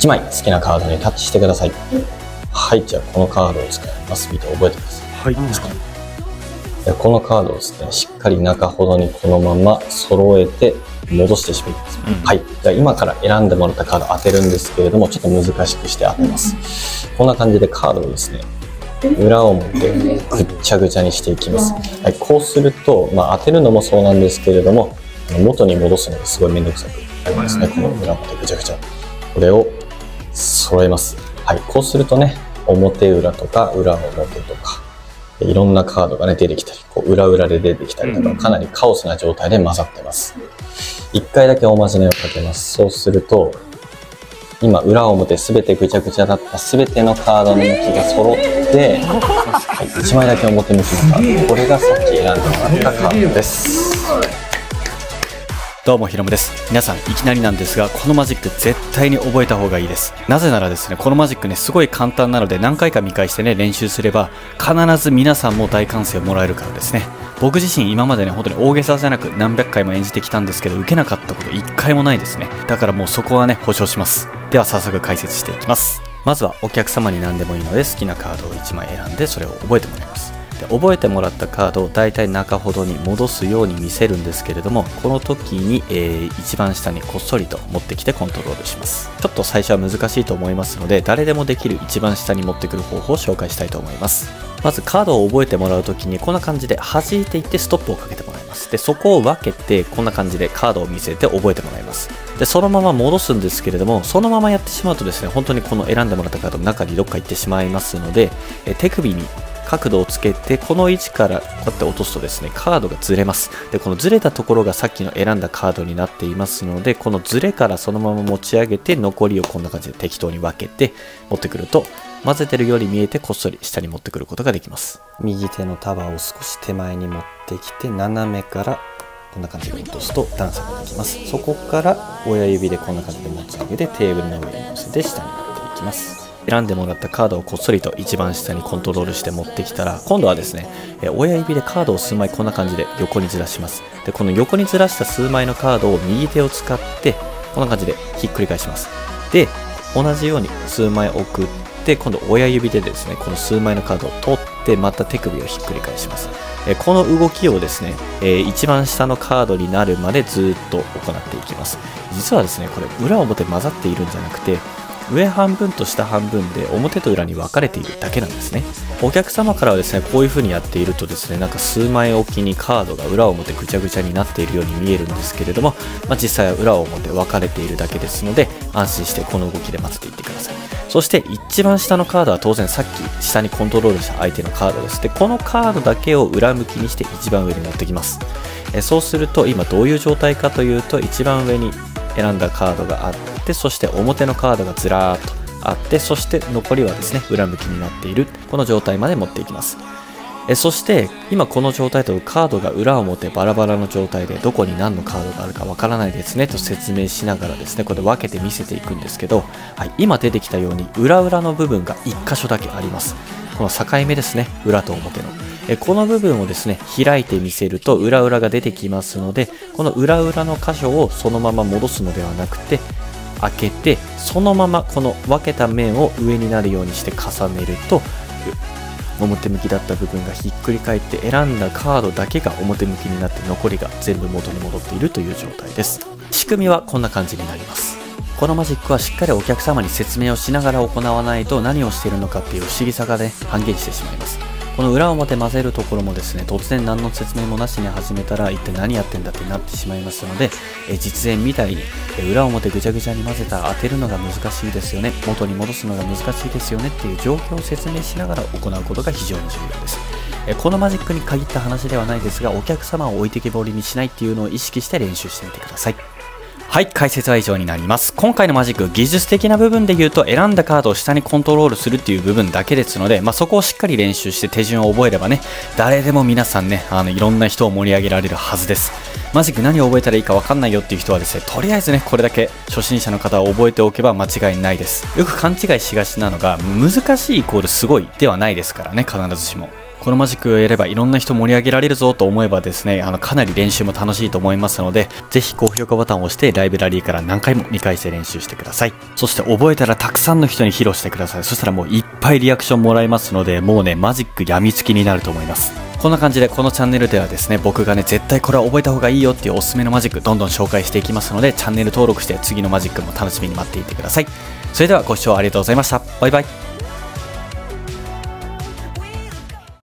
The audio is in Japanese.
1枚好きなカードにタッチしてください。はい、じゃあこのカードを使います。見て覚えてください。 はい。 このカードをですね、しっかり中ほどにこのまま揃えて戻してしまいます。はい。じゃあ今から選んでもらったカード当てるんですけれども、ちょっと難しくして当てます。こんな感じでカードをですね、裏表ぐっちゃぐちゃにしていきます。はい、こうすると、当てるのもそうなんですけれども、元に戻すのがすごいめんどくさくなりますね。この裏表ぐちゃぐちゃ。これを揃えます。はい、こうするとね、表裏とか裏表とか、いろんなカードがね、出てきたり、裏裏で出てきたりとか、かなりカオスな状態で混ざってます。一回だけおまじないをかけます。そうすると、今、裏表すべてぐちゃぐちゃだったすべてのカードの向きが揃って、はい、1枚だけ表向きのカード。これがさっき選んでもらったカードです。 どうもひろむです。皆さんいきなりなんですが、このマジック絶対に覚えた方がいいです。なぜならですね、このマジックね、すごい簡単なので何回か見返してね、練習すれば必ず皆さんも大歓声をもらえるからですね。僕自身今までね、本当に大げさじゃなく何百回も演じてきたんですけど、受けなかったこと1回もないですね。だからもうそこはね、保証します。では早速解説していきます。まずはお客様に何でもいいので好きなカードを1枚選んでそれを覚えてもらいます。覚えてもらったカードをだいたい中ほどに戻すように見せるんですけれども、この時に、一番下にこっそりと持ってきてコントロールします。ちょっと最初は難しいと思いますので、誰でもできる一番下に持ってくる方法を紹介したいと思います。まずカードを覚えてもらう時にこんな感じで弾いていってストップをかけてもらいます。でそこを分けてこんな感じでカードを見せて覚えてもらいます。でそのまま戻すんですけれども、そのままやってしまうとですね、本当にこの選んでもらったカードの中にどっか行ってしまいますので、手首に角度をつけてこの位置からこうやって落とすとですね、カードがずれます。でこのずれたところがさっきの選んだカードになっていますので、このずれからそのまま持ち上げて残りをこんな感じで適当に分けて持ってくると、混ぜてるように見えてこっそり下に持ってくることができます。右手の束を少し手前に持ってきて斜めからこんな感じで落とすと段差ができます。そこから親指でこんな感じで持ち上げてテーブルの上に乗せて下に持っていきます。選んでもらったカードをこっそりと一番下にコントロールして持ってきたら、今度はですね、親指でカードを数枚こんな感じで横にずらします。でこの横にずらした数枚のカードを右手を使ってこんな感じでひっくり返します。で同じように数枚送って、今度親指でですね、この数枚のカードを取ってまた手首をひっくり返します。この動きをですね、一番下のカードになるまでずっと行っていきます。実はですね、これ裏表混ざっているんじゃなくて、上半分と下半分で表と裏に分かれているだけなんですね。お客様からはですね、こういう風にやっているとですね、なんか数枚おきにカードが裏表ぐちゃぐちゃになっているように見えるんですけれども、実際は裏表分かれているだけですので、安心してこの動きで混ぜていってください。そして一番下のカードは当然さっき下にコントロールした相手のカードです。でこのカードだけを裏向きにして一番上に持ってきます。そうすると今どういう状態かというと、一番上に選んだカードがあって、そして表のカードがずらーっとあって、そして残りはですね裏向きになっているこの状態まで持っていきます。そして今この状態とカードが裏表バラバラの状態で、どこに何のカードがあるかわからないですねと説明しながらですね、これ分けて見せていくんですけど、はい、今出てきたように裏裏の部分が1箇所だけあります。この境目ですね、裏と表の。この部分をですね開いてみせると裏裏が出てきますので、この裏裏の箇所をそのまま戻すのではなくて、開けてそのままこの分けた面を上になるようにして重ねると、表向きだった部分がひっくり返って選んだカードだけが表向きになって、残りが全部元に戻っているという状態です。仕組みはこんな感じになります。このマジックはしっかりお客様に説明をしながら行わないと、何をしているのかっていう不思議さがね半減してしまいます。この裏表混ぜるところもですね、突然何の説明もなしに始めたら一体何やってんだってなってしまいますので、実演みたいに裏表ぐちゃぐちゃに混ぜたら当てるのが難しいですよね、元に戻すのが難しいですよねっていう状況を説明しながら行うことが非常に重要です。このマジックに限った話ではないですが、お客様を置いてけぼりにしないっていうのを意識して練習してみてください。はい、解説は以上になります。今回のマジック、技術的な部分で言うと選んだカードを下にコントロールするっていう部分だけですので、そこをしっかり練習して手順を覚えればね、誰でも皆さんね、いろんな人を盛り上げられるはずです。マジック何を覚えたらいいか分かんないよっていう人はですね、とりあえずね、これだけ初心者の方は覚えておけば間違いないです。よく勘違いしがちなのが、難しいイコールすごいではないですからね、必ずしも。 このマジックをやればいろんな人盛り上げられるぞと思えばですね、かなり練習も楽しいと思いますので、ぜひ高評価ボタンを押してライブラリーから何回も見返して練習してください。そして覚えたらたくさんの人に披露してください。そしたらもういっぱいリアクションもらえますので、もうね、マジック病みつきになると思います。こんな感じでこのチャンネルではですね、僕がね、絶対これは覚えた方がいいよっていうおすすめのマジックどんどん紹介していきますので、チャンネル登録して次のマジックも楽しみに待っていてください。それではご視聴ありがとうございました。バイバイ。